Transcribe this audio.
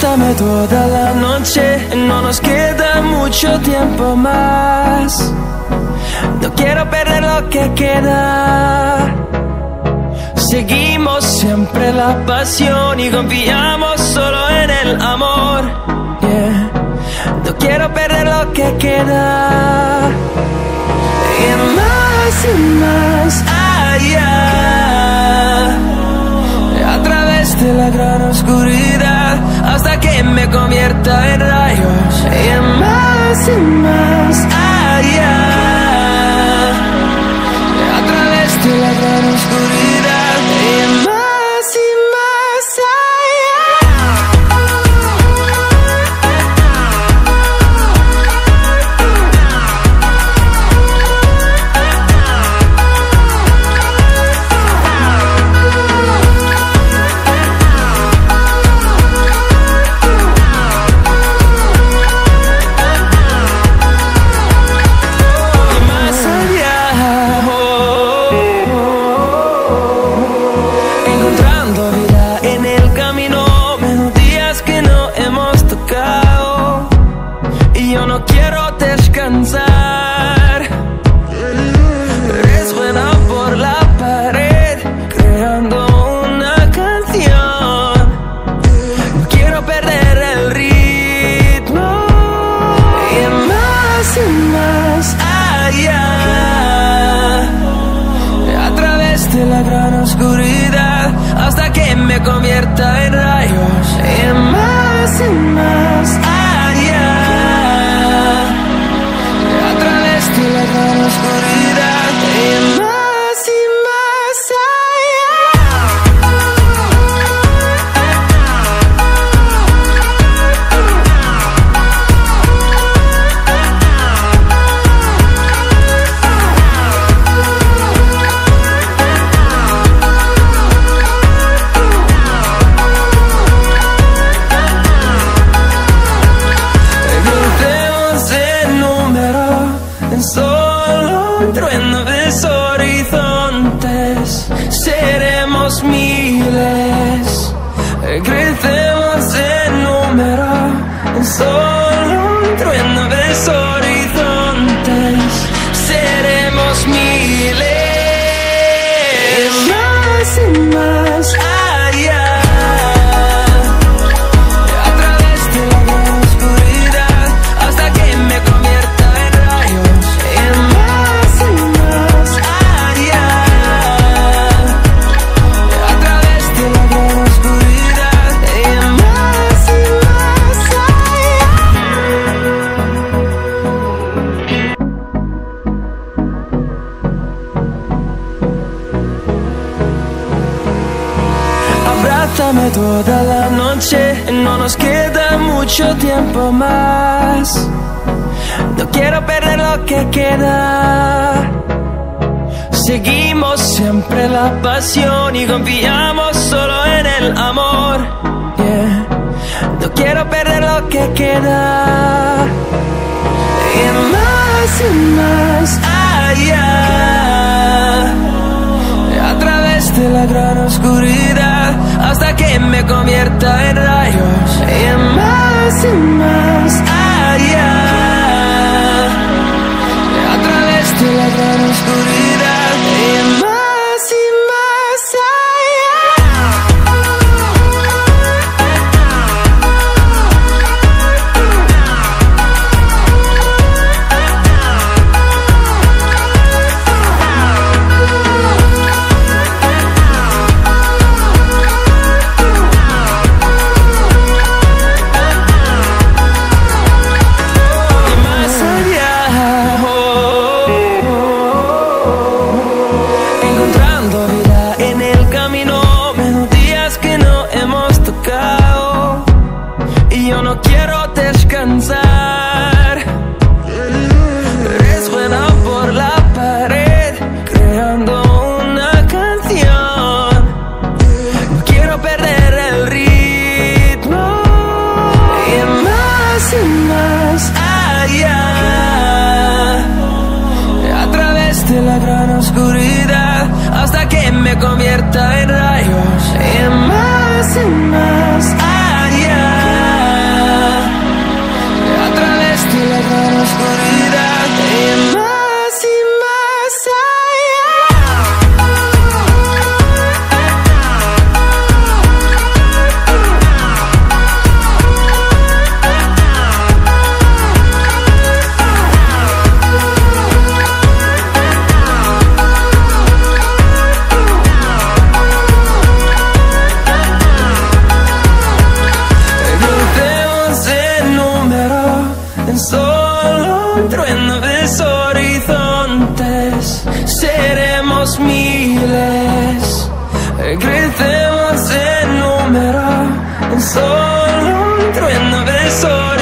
Abrázame toda la noche, no nos queda mucho tiempo más. No quiero perder lo que queda. Seguimos siempre la pasión y confiamos solo en el amor. Yeah. No quiero perder lo que queda. Y más allá, a través de la gran oscuridad, hasta que me convierta en rayos. Y más allá, a través de la gran oscuridad. Y más me convierta en rayos. Y más allá, a través de la gran oscuridad. Y más allá. Seremos miles, crecemos en número, en solo un trueno de horizontes. Seremos miles, más allá, a través de la gran oscuridad, hasta que me convierta en rayos. Y más allá, abrázame toda la noche, no nos queda mucho tiempo más. No quiero perder lo que queda. Seguimos siempre la pasión y confiamos solo en el amor. Yeah. No quiero perder lo que queda. Y más allá, a través de la gran oscuridad, hasta que me convierta en rayos. Y más allá, a través de la gran oscuridad. Y más me convierta en rayos. Y más allá, seremos miles, crecemos en número, en solo un trueno de sol.